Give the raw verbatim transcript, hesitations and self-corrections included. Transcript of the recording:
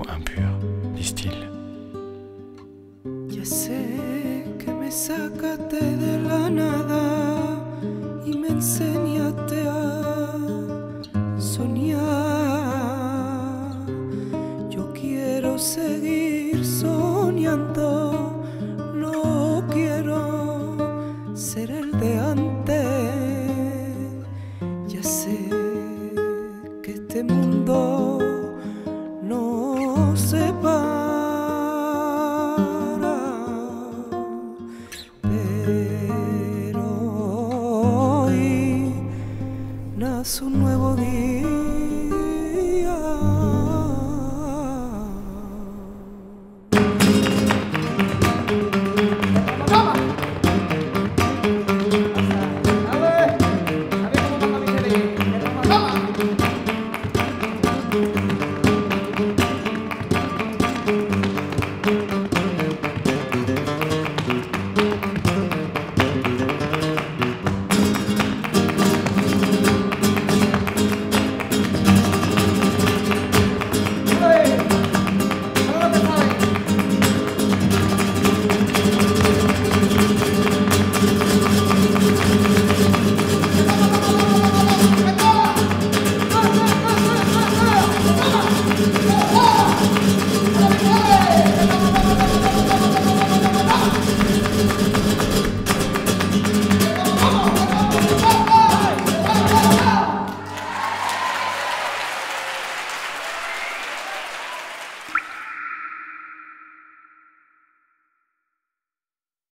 impur, disent-ils. Ya sé que me sacaste de la nada y me enseñaste a soñar. Yo quiero seguir soñando, no quiero ser el de antes. Ya sé que este mundo no se va